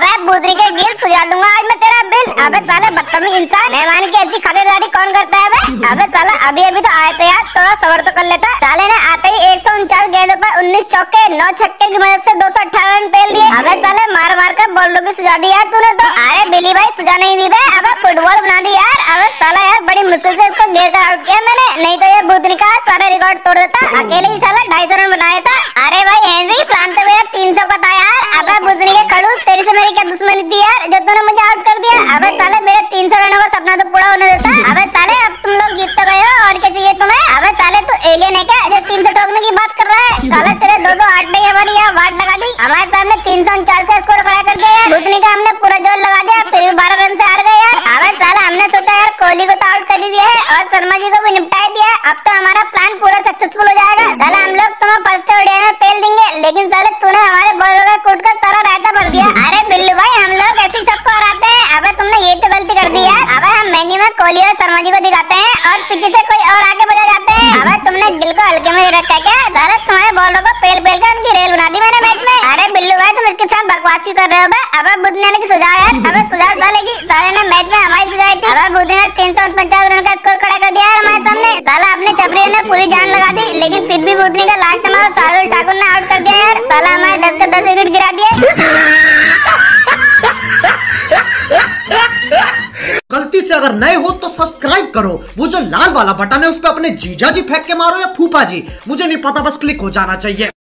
अबे बुदरी के गिल सुझा दूंगा आज मैं तेरा बिल। अबे साले बदतमीज इंसान, मेहमान की ऐसी खातिरदारी कौन करता है बे? अबे साला अभी अभी तो आए थे यार, थोड़ा सबर तो कर लेता। साले ने आते ही 149 गेंदों पर 19 चौके 9 छक्के की मदद से 258 रन पेल दिए। अबे साले मार मार कर बॉलों की सुझा दी यार तूने तो। अरे बिली भाई सुझा नहीं दी बे, अबे फुटबॉल बना दी यार। अबे साला यार बड़ी मुश्किल से इसको घेर कर आउट किया मैंने, नहीं तो ये बुदरी का सारा रिकॉर्ड तोड़ देता। अकेले ही साला 250 रन बनाया था। अरे भाई हेनरी प्लान तो मेरा 300 का था यार। अबे बुदरी के खड़ूस, तेरी से मेरी क्या दुश्मनी थी यार जो तूने मुझे आउट कर दिया। अबे साले मेरे 300 रनों का सपना तो पूरा होने देता। अबे साले अब तुम लोग जीत तो गए हो, और क्या चाहिए तुम्हें? अबे साले तू एलियन है क्या जो 300 ठोकने की बात कर रहा है? साले तेरे 208 ने हमारी यहाँ वाट लगा दी, हमारे सामने 349 का स्कोर खड़ा कर दिया यार। बुदरी का हमने पूरा जोर लगा दिया, फिर भी 12 रन से हार गए यार। अबे साला हमने सोचा यार कोहली को तो आउट कर दिया है और शर्मा जी को भी निपटा दिया है, अब तो हमारा प्लान पूरा सक्सेसफुल हो जाएगा। साला हम लोग तुम्हें फर्स्ट ओडीआई में पेल देंगे, लेकिन साले तूने हमारे बॉलर का कूट कर सारा रायता भर दिया। अरे बिल्लू भाई हम लोग ऐसे सबको हराते हैं। अबे तुमने ये तो गलती कर दी यार। अबे हम मेन्यू में कोहली और शर्मा जी को दिखाते हैं और पीछे से कोई और आगे बजा जाते हैं। अबे तुमने दिल को हल्के में रखा क्या? साले तुम्हारे बॉलर को पेल पेल कर उनकी रेल बना दी मैंने मैच में। अरे बिल्लू भाई तुम इसके साथ बकवास क्यों कर रहे हो बे? अबे बुदरी ने सुझाव यार, अबे सुझाव साले की, साले ने मैच में हमारी सुझाई थी। अबे बुदरी ने 349 रन का स्कोर खड़ा कर दिया यार हमारे सामने। साला अपने चपड़े ने पूरी जान लगा दी, लेकिन फिर भी बुदरी का लास्ट हमारा शार्दुल ठाकुर ने आउट कर दिया यार। साला हमारे 10 के 10 विकेट गिरा दिए। गलती से अगर नए हो तो सब्सक्राइब करो, वो जो लाल वाला बटन है उस पे अपने जीजा जी फेंक के मारो या फूफा जी, मुझे नहीं पता, बस क्लिक हो जाना चाहिए।